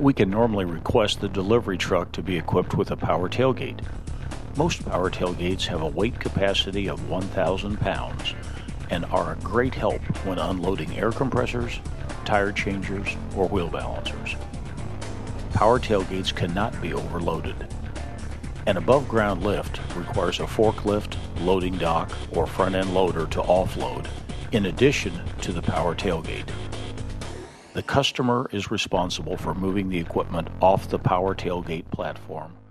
We can normally request the delivery truck to be equipped with a power tailgate. Most power tailgates have a weight capacity of 1,000 pounds and are a great help when unloading air compressors, tire changers, or wheel balancers. Power tailgates cannot be overloaded. An above-ground lift requires a forklift, loading dock, or front-end loader to offload, in addition to the power tailgate. The customer is responsible for moving the equipment off the power tailgate platform